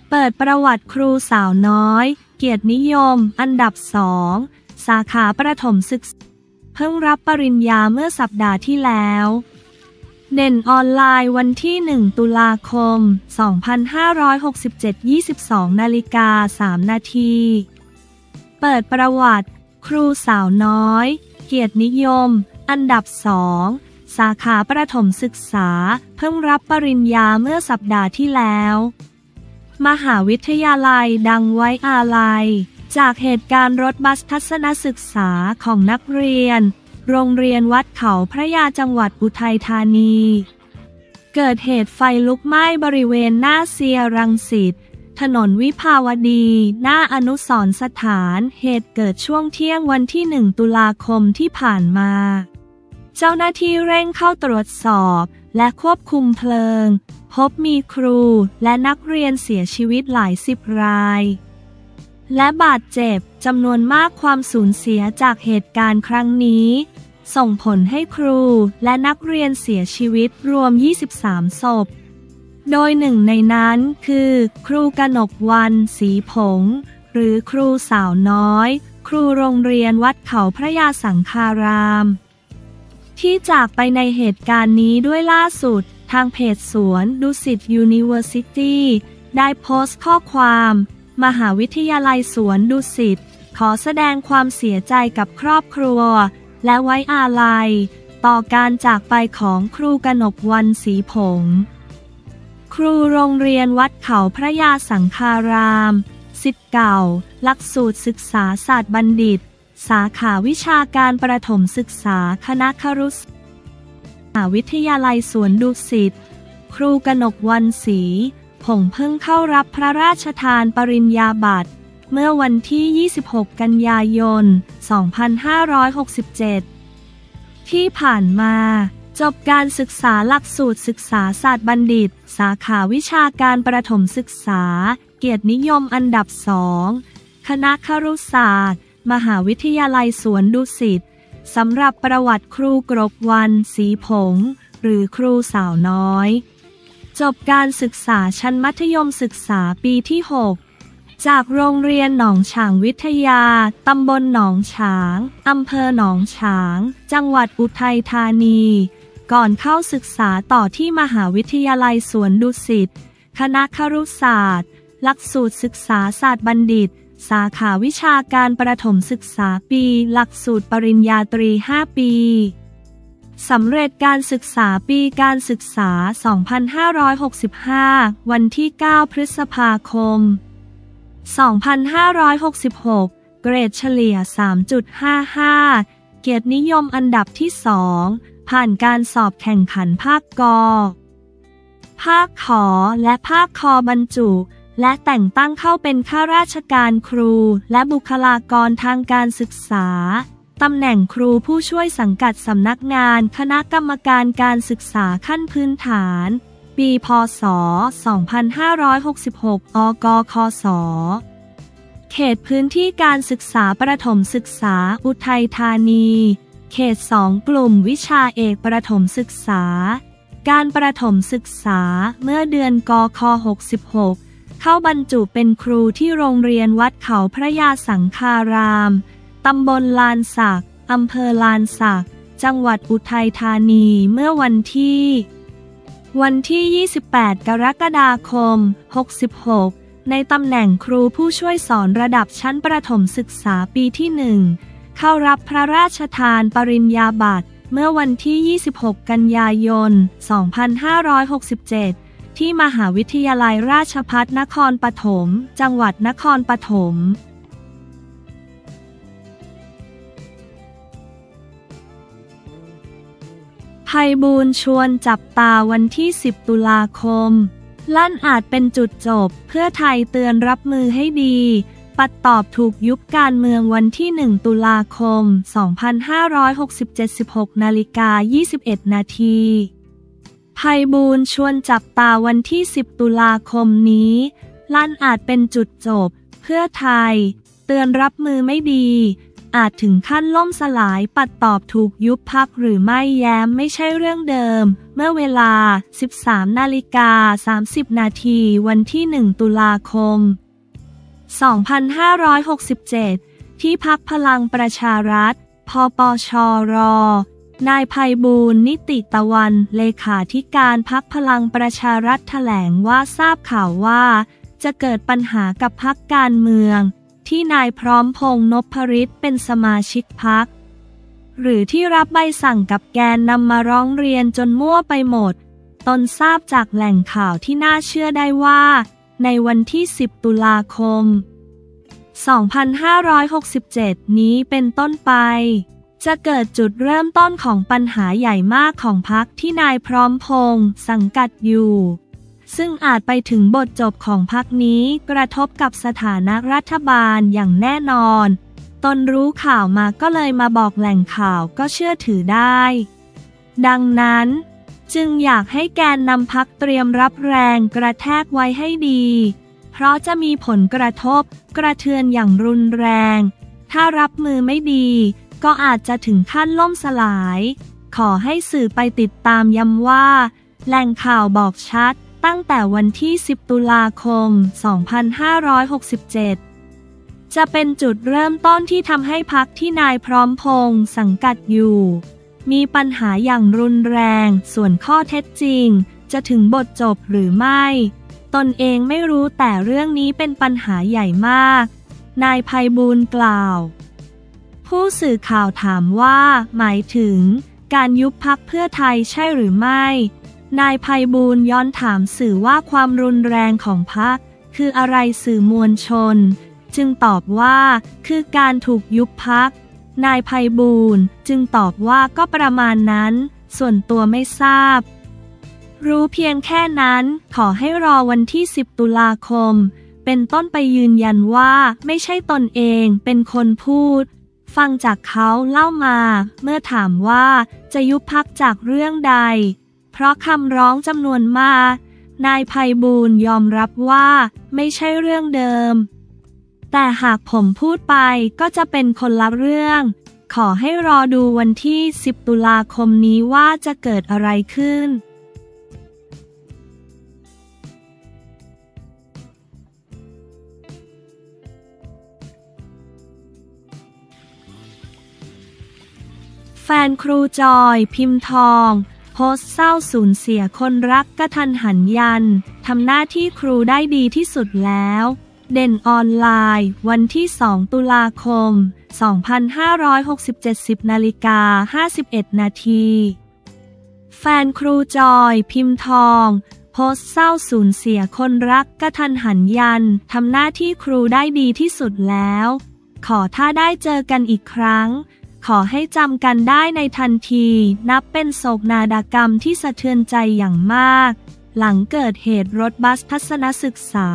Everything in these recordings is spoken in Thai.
เปิดประวัติครูสาวน้อยเกียรตินิยมอันดับ2สาขาประถมศึกษาเพิ่งรับปริญญาเมื่อสัปดาห์ที่แล้วเด่นออนไลน์วันที่1ตุลาคม2567 22:03 นาทีเปิดประวัติครูสาวน้อยเกียรตินิยมอันดับ2สาขาประถมศึกษาเพิ่งรับปริญญาเมื่อสัปดาห์ที่แล้วมหาวิทยาลัยดังไว้อาลัยจากเหตุการณ์รถบัสทัศนศึกษาของนักเรียนโรงเรียนวัดเขาพระยาจังหวัดอุทัยธานีเกิดเหตุไฟลุกไหม้บริเวณหน้าเซียรังสิตถนนวิภาวดีหน้าอนุสรณ์สถานเหตุเกิดช่วงเที่ยงวันที่1ตุลาคมที่ผ่านมาเจ้าหน้าที่เร่งเข้าตรวจสอบและควบคุมเพลิงพบมีครูและนักเรียนเสียชีวิตหลาย10 รายและบาดเจ็บจำนวนมากความสูญเสียจากเหตุการณ์ครั้งนี้ส่งผลให้ครูและนักเรียนเสียชีวิตรวม23 ศพโดยหนึ่งในนั้นคือครูกนกวรรณศรีผงหรือครูสาวน้อยครูโรงเรียนวัดเขาพระยาสังฆารามที่จากไปในเหตุการณ์นี้ด้วยล่าสุดทางเพจสวนดุสิตยูนิเวอร์ซิตี้ได้โพสต์ข้อความมหาวิทยาลัยสวนดุสิตขอแสดงความเสียใจกับครอบครัวและไว้อาลัยต่อการจากไปของครูกนกวรรณศรีผงครูโรงเรียนวัดเขาพระยาสังฆารามศิษย์เก่าหลักสูตรศึกษาศาสตร์บัณฑิตสาขาวิชาการประถมศึกษาคณะครุศาสตร์มหาวิทยาลัยสวนดุสิตครูกนกวรรณศรีผงเพิ่งเข้ารับพระราชทานปริญญาบัตรเมื่อวันที่26 กันยายน 2567ที่ผ่านมาจบการศึกษาหลักสูตรศึกษาศาสตร์บัณฑิตสาขาวิชาการประถมศึกษาเกียรตินิยมอันดับ2คณะครุศาสตร์มหาวิทยาลัยสวนดุสิตสำหรับประวัติครูกนกวรรณศรีผงหรือครูสาวน้อยจบการศึกษาชั้นมัธยมศึกษาปีที่6จากโรงเรียนหนองฉางวิทยาตำบลหนองฉางอำเภอหนองฉางจังหวัดอุทัยธานีก่อนเข้าศึกษาต่อที่มหาวิทยาลัยสวนดุสิตคณะครุศาสตร์หลักสูตรศึกษาศาสตร์บัณฑิตสาขาวิชาการประถมศึกษาปีหลักสูตรปริญญาตรี5 ปีสำเร็จการศึกษาปีการศึกษา 2565 วันที่ 9 พฤษภาคม 2566 เกรดเฉลี่ย 3.55 เกียรตินิยมอันดับที่ 2 ผ่านการสอบแข่งขันภาคก.ภาคขอและภาคคบรรจุและแต่งตั้งเข้าเป็นข้าราชการครูและบุคลากรทางการศึกษาตำแหน่งครูผู้ช่วยสังกัดสำนักงานคณะกรรมการการศึกษาขั้นพื้นฐานปีพ.ศ. 2566 อกคศ.เขตพื้นที่การศึกษาประถมศึกษาอุทัยธานีเขต2กลุ่มวิชาเอกประถมศึกษาการประถมศึกษาเมื่อเดือนกค. 66เข้าบรรจุเป็นครูที่โรงเรียนวัดเขาพระยาสังฆารามตำบลลานสักอำเภอลานสักจังหวัดอุทัยธานีเมื่อวันที่ 28 กรกฎาคม 66ในตำแหน่งครูผู้ช่วยสอนระดับชั้นประถมศึกษาปีที่ 1เข้ารับพระราชทานปริญญาบัตรเมื่อวันที่ 26 กันยายน 2567ที่มหาวิทยาลัยราชภัฏนครปฐมจังหวัดนครปฐมไพบูลย์ชวนจับตาวันที่ 10 ตุลาคมลั่นอาจเป็นจุดจบเพื่อไทยเตือนรับมือให้ดีปัดตอบถูกยุบการเมืองวันที่ 1 ตุลาคม 2567 16:21 นาทีไพบูลย์ชวนจับตาวันที่ 10 ตุลาคมนี้ลั่นอาจเป็นจุดจบเพื่อไทยเตือนรับมือไม่ดีอาจถึงขั้นล่มสลายปัดตอบถูกยุบพรรคหรือไม่แย้มไม่ใช่เรื่องเดิมเมื่อเวลา 13:30 นาทีวันที่ 1 ตุลาคม 2567 ที่พรรคพลังประชารัฐ พปชร นายไพบูลย์ นิติตะวันเลขาธิการพรรคพลังประชารัฐแถลงว่าทราบข่าวว่าจะเกิดปัญหากับพรรคการเมืองที่นายพร้อมพงษ์ นพฤทธิ์เป็นสมาชิกพรรคหรือที่รับใบสั่งกับแกนนำมาร้องเรียนจนมั่วไปหมดตนทราบจากแหล่งข่าวที่น่าเชื่อได้ว่าในวันที่ 10 ตุลาคม 2567 นี้เป็นต้นไปจะเกิดจุดเริ่มต้นของปัญหาใหญ่มากของพรรคที่นายพร้อมพงษ์สังกัดอยู่ซึ่งอาจไปถึงบทจบของพรรคนี้กระทบกับสถานะรัฐบาลอย่างแน่นอนตนรู้ข่าวมาก็เลยมาบอกแหล่งข่าวก็เชื่อถือได้ดังนั้นจึงอยากให้แกนนำพรรคเตรียมรับแรงกระแทกไว้ให้ดีเพราะจะมีผลกระทบกระเทือนอย่างรุนแรงถ้ารับมือไม่ดีก็อาจจะถึงขั้นล่มสลายขอให้สื่อไปติดตามย้ำว่าแหล่งข่าวบอกชัดตั้งแต่วันที่ 10 ตุลาคม 2567 จะเป็นจุดเริ่มต้นที่ทำให้พรรคที่นายพร้อมพงษ์สังกัดอยู่มีปัญหาอย่างรุนแรงส่วนข้อเท็จจริงจะถึงบทจบหรือไม่ตนเองไม่รู้แต่เรื่องนี้เป็นปัญหาใหญ่มากนายไพบูลย์กล่าวผู้สื่อข่าวถามว่าหมายถึงการยุบพรรคเพื่อไทยใช่หรือไม่นายไพบูลย์ย้อนถามสื่อว่าความรุนแรงของพรรคคืออะไรสื่อมวลชนจึงตอบว่าคือการถูกยุบพรรคนายไพบูลย์จึงตอบว่าก็ประมาณนั้นส่วนตัวไม่ทราบรู้เพียงแค่นั้นขอให้รอวันที่ 10 ตุลาคมเป็นต้นไปยืนยันว่าไม่ใช่ตนเองเป็นคนพูดฟังจากเขาเล่ามาเมื่อถามว่าจะยุบพรรคจากเรื่องใดเพราะคำร้องจำนวนมากนายไพบูลย์ยอมรับว่าไม่ใช่เรื่องเดิมแต่หากผมพูดไปก็จะเป็นคนละเรื่องขอให้รอดูวันที่ 10 ตุลาคมนี้ว่าจะเกิดอะไรขึ้นแฟนครูจอยพิมพ์ทองโพสต์เศร้าสูญเสียคนรักกะทันหันยันทำหน้าที่ครูได้ดีที่สุดแล้วเด่นออนไลน์วันที่ 2 ตุลาคม 2567 10:51 นาทีแฟนครูจอยพิมพ์ทองโพสต์เศร้าสูญเสียคนรักกะทันหันยันทำหน้าที่ครูได้ดีที่สุดแล้วถ้าได้เจอกันอีกครั้งขอให้จำกันได้ในทันทีนับเป็นโศกนาฏกรรมที่สะเทือนใจอย่างมากหลังเกิดเหตุรถบัสทัศนศึกษา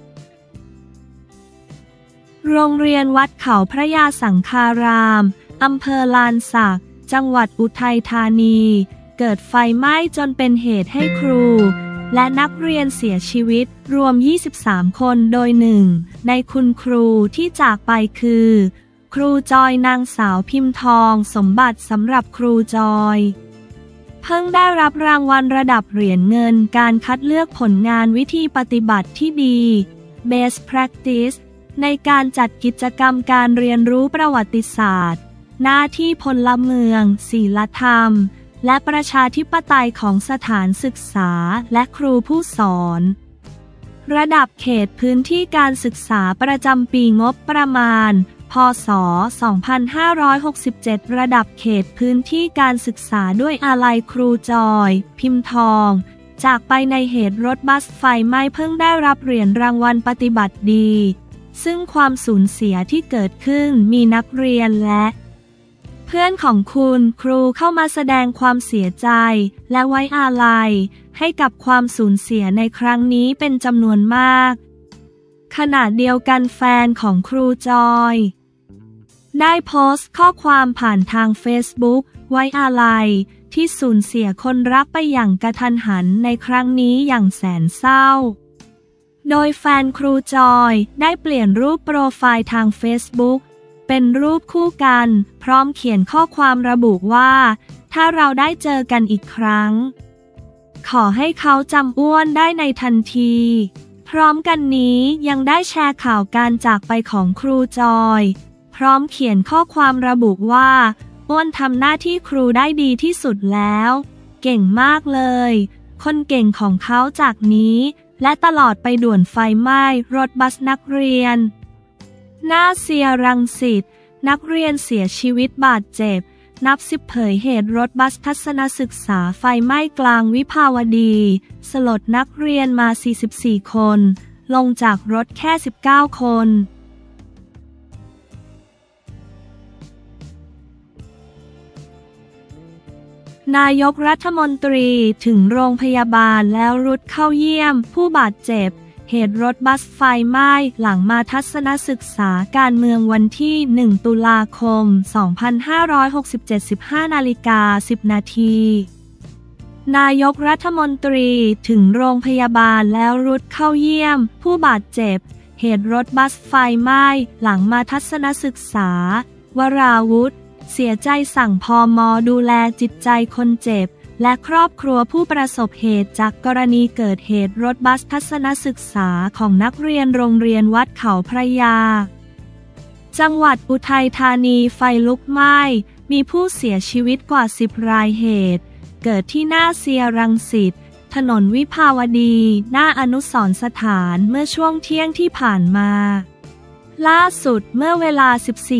โรงเรียนวัดเขาพระยาสังฆารามอำเภอลานสักจังหวัดอุทัยธานีเกิดไฟไหม้จนเป็นเหตุให้ครูและนักเรียนเสียชีวิตรวม 23 คนโดยหนึ่งในคุณครูที่จากไปคือครูจอยนางสาวพิมพ์ทองสมบัติสำหรับครูจอยเพิ่งได้รับรางวัลระดับเหรียญเงินการคัดเลือกผลงานวิธีปฏิบัติที่ดี Best Practice ในการจัดกิจกรรมการเรียนรู้ประวัติศาสตร์หน้าที่พลเมืองศีลธรรมและประชาธิปไตยของสถานศึกษาและครูผู้สอนระดับเขตพื้นที่การศึกษาประจำปีงบประมาณพ.ศ. 2567 ระดับเขตพื้นที่การศึกษาด้วยอาลัยครูจอยพิมพ์ทองจากไปในเหตุรถบัสไฟไหม้เพิ่งได้รับเหรียญรางวัลปฏิบัติดีซึ่งความสูญเสียที่เกิดขึ้นมีนักเรียนและเพื่อนของคุณครูเข้ามาแสดงความเสียใจและไว้อาลัยให้กับความสูญเสียในครั้งนี้เป็นจำนวนมากขณะเดียวกันแฟนของครูจอยได้โพสต์ข้อความผ่านทางเฟซบุ๊กไว้อาลัยที่สูญเสียคนรักไปอย่างกระทันหันในครั้งนี้อย่างแสนเศร้าโดยแฟนครูจอยได้เปลี่ยนรูปโปรไฟล์ทางเฟซบุ๊กเป็นรูปคู่กันพร้อมเขียนข้อความระบุว่าถ้าเราได้เจอกันอีกครั้งขอให้เขาจำอ้วนได้ในทันทีพร้อมกันนี้ยังได้แชร์ข่าวการจากไปของครูจอยพร้อมเขียนข้อความระบุว่าอ้วนทำหน้าที่ครูได้ดีที่สุดแล้วเก่งมากเลยคนเก่งของเขาจากนี้และตลอดไปด่วนไฟไหม้รถบัสนักเรียนหน้าเซียรังสิตนักเรียนเสียชีวิตบาดเจ็บนับสิบเผยเหตุรถบัสทัศนศึกษาไฟไหม้กลางวิภาวดีสลดนักเรียนมา44คนลงจากรถแค่19คนนายกรัฐมนตรีถึงโรงพยาบาลแล้วรุดเข้าเยี่ยมผู้บาดเจ็บเหตุรถบัสไฟไหม้หลังมาทัศนศึกษาการเมืองวันที่1 ตุลาคม 2567 15:10 นาทีนายกรัฐมนตรีถึงโรงพยาบาลแล้วรุดเข้าเยี่ยมผู้บาดเจ็บเหตุรถบัสไฟไหม้หลังมาทัศนศึกษาวราวุธเสียใจสั่งพม.ดูแลจิตใจคนเจ็บและครอบครัวผู้ประสบเหตุจากกรณีเกิดเหตุรถบัสทัศนศึกษาของนักเรียนโรงเรียนวัดเขาพระยาจังหวัดอุทัยธานีไฟลุกไหม้มีผู้เสียชีวิตกว่า10 รายเหตุเกิดที่หน้าเซียรังสิตถนนวิภาวดีหน้าอนุสรณ์สถานเมื่อช่วงเที่ยงที่ผ่านมาล่าสุดเมื่อเวลา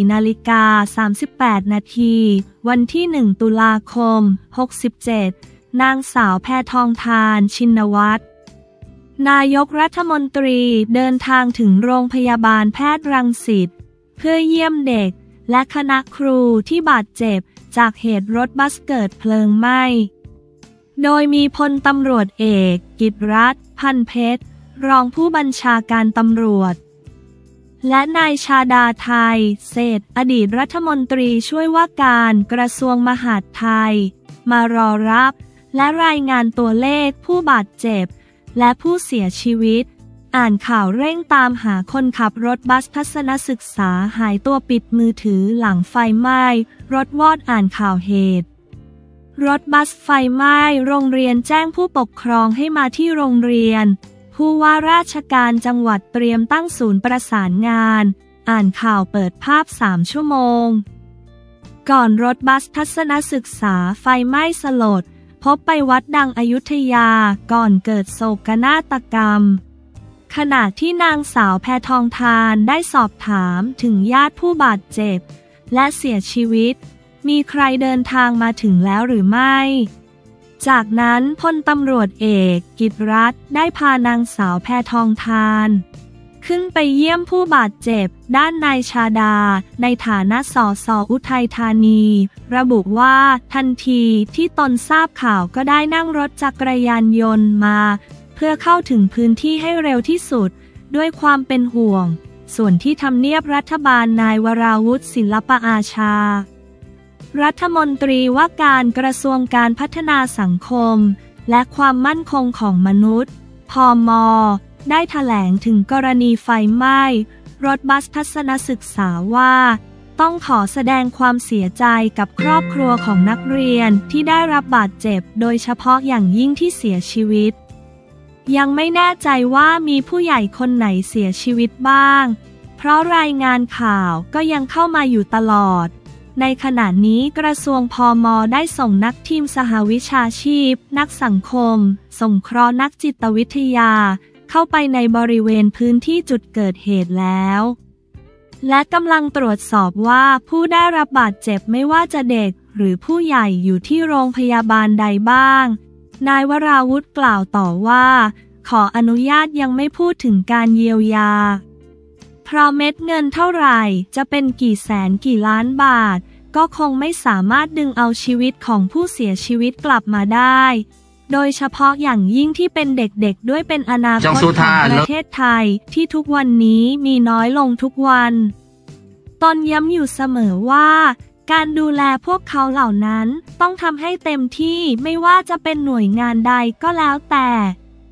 14:38 นาทีวันที่1 ตุลาคม 67นางสาวแพทองธารชินวัตรนายกรัฐมนตรีเดินทางถึงโรงพยาบาลแพทย์รังสิตเพื่อเยี่ยมเด็กและคณะครูที่บาดเจ็บจากเหตุรถบัสเกิดเพลิงไหม้โดยมีพลตำรวจเอกกิตติรัตน์พันเพชรรองผู้บัญชาการตำรวจและนายชาดาไทยเศรษฐ์อดีตรัฐมนตรีช่วยว่าการกระทรวงมหาดไทยมารอรับและรายงานตัวเลขผู้บาดเจ็บและผู้เสียชีวิตอ่านข่าวเร่งตามหาคนขับรถบัสทัศนศึกษาหายตัวปิดมือถือหลังไฟไหม้รถวอดอ่านข่าวเหตุรถบัสไฟไหม้โรงเรียนแจ้งผู้ปกครองให้มาที่โรงเรียนผู้ว่าราชการจังหวัดเตรียมตั้งศูนย์ประสานงานอ่านข่าวเปิดภาพ3 ชั่วโมงก่อนรถบัสทัศนศึกษาไฟไหม้สลดพบไปวัดดังอยุธยาก่อนเกิดโศกนาฏกรรมขณะที่นางสาวแพทองธารได้สอบถามถึงญาติผู้บาดเจ็บและเสียชีวิตมีใครเดินทางมาถึงแล้วหรือไม่จากนั้นพลตำรวจเอกกิตติรัตน์ได้พานางสาวแพทองธารขึ้นไปเยี่ยมผู้บาดเจ็บด้านนายชาดาในฐานะสส.อุทัยธานีระบุว่าทันทีที่ตนทราบข่าวก็ได้นั่งรถจักรยานยนต์มาเพื่อเข้าถึงพื้นที่ให้เร็วที่สุดด้วยความเป็นห่วงส่วนที่ทำเนียบรัฐบาลนายวราวุธศิลปอาชารัฐมนตรีว่าการกระทรวงการพัฒนาสังคมและความมั่นคงของมนุษย์พม.ได้แถลงถึงกรณีไฟไหม้รถบัสทัศนศึกษาว่าต้องขอแสดงความเสียใจกับครอบครัวของนักเรียนที่ได้รับบาดเจ็บโดยเฉพาะอย่างยิ่งที่เสียชีวิตยังไม่แน่ใจว่ามีผู้ใหญ่คนไหนเสียชีวิตบ้างเพราะรายงานข่าวก็ยังเข้ามาอยู่ตลอดในขณะนี้กระทรวงพม.ได้ส่งนักทีมสหวิชาชีพนักสังคมสงเคราะห์นักจิตวิทยาเข้าไปในบริเวณพื้นที่จุดเกิดเหตุแล้วและกำลังตรวจสอบว่าผู้ได้รับบาดเจ็บไม่ว่าจะเด็กหรือผู้ใหญ่อยู่ที่โรงพยาบาลใดบ้างนายวราวุธกล่าวต่อว่าขออนุญาตยังไม่พูดถึงการเยียวยาเพราะเม็ดเงินเท่าไหร่จะเป็นกี่แสนกี่ล้านบาทก็คงไม่สามารถดึงเอาชีวิตของผู้เสียชีวิตกลับมาได้โดยเฉพาะอย่างยิ่งที่เป็นเด็กๆด้วยเป็นอนาคตของประเทศไทยที่ทุกวันนี้มีน้อยลงทุกวันตนย้ำอยู่เสมอว่าการดูแลพวกเขาเหล่านั้นต้องทำให้เต็มที่ไม่ว่าจะเป็นหน่วยงานใดก็แล้วแต่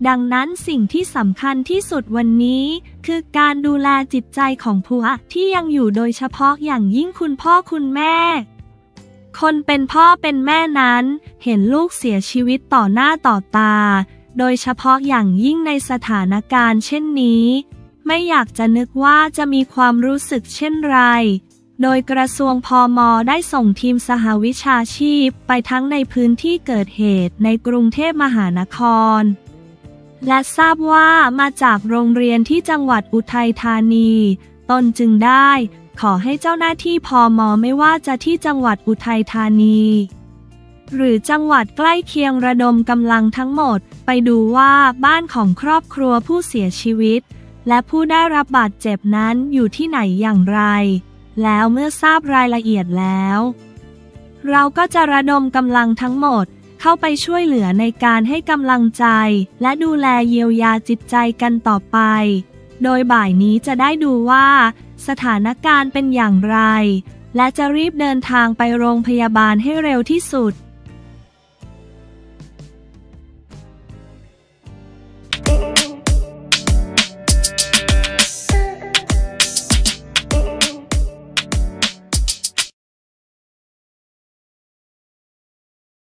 ดังนั้นสิ่งที่สำคัญที่สุดวันนี้คือการดูแลจิตใจของผู้ที่ยังอยู่โดยเฉพาะอย่างยิ่งคุณพ่อคุณแม่ คนเป็นพ่อเป็นแม่นั้นเห็นลูกเสียชีวิตต่อหน้าต่อตาโดยเฉพาะอย่างยิ่งในสถานการณ์เช่นนี้ไม่อยากจะนึกว่าจะมีความรู้สึกเช่นไรโดยกระทรวงพม.ได้ส่งทีมสหวิชาชีพไปทั้งในพื้นที่เกิดเหตุในกรุงเทพมหานครและทราบว่ามาจากโรงเรียนที่จังหวัดอุทัยธานีตนจึงได้ขอให้เจ้าหน้าที่พม.ไม่ว่าจะที่จังหวัดอุทัยธานีหรือจังหวัดใกล้เคียงระดมกำลังทั้งหมดไปดูว่าบ้านของครอบครัวผู้เสียชีวิตและผู้ได้รับบาดเจ็บนั้นอยู่ที่ไหนอย่างไรแล้วเมื่อทราบรายละเอียดแล้วเราก็จะระดมกำลังทั้งหมดเข้าไปช่วยเหลือในการให้กำลังใจและดูแลเยียวยาจิตใจกันต่อไปโดยบ่ายนี้จะได้ดูว่าสถานการณ์เป็นอย่างไรและจะรีบเดินทางไปโรงพยาบาลให้เร็วที่สุด